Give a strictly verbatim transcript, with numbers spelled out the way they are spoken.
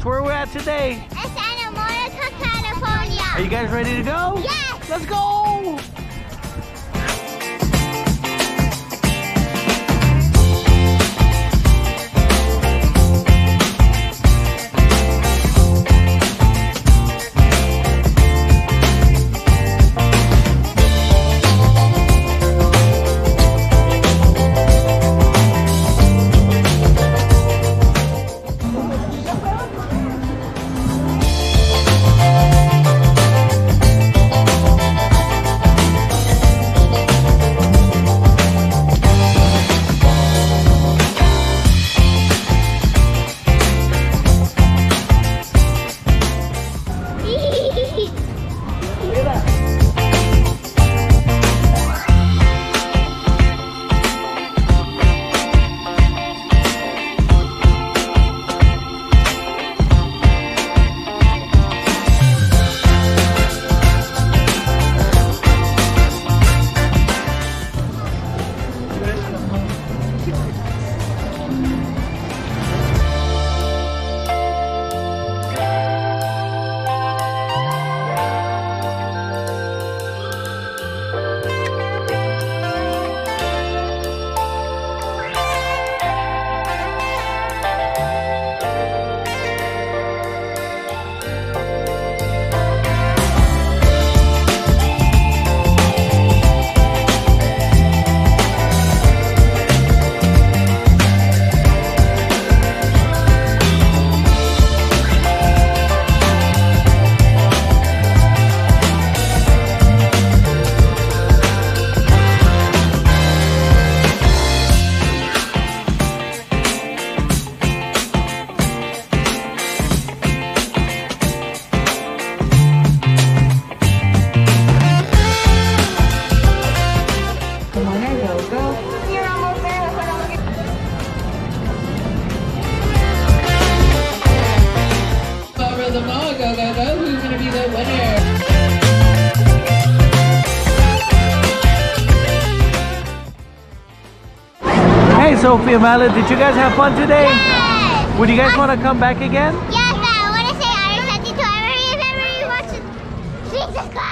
where we're at today. It's Santa Monica, California. Are you guys ready to go? Yes. Let's go. The mall, go, go, go. Who's going to be the winner? Hey, Sophie and Mala, did you guys have fun today? Yes. Would you guys want to come back again? Yes, but I want to say I to everybody. Remember you watch Jesus Christ.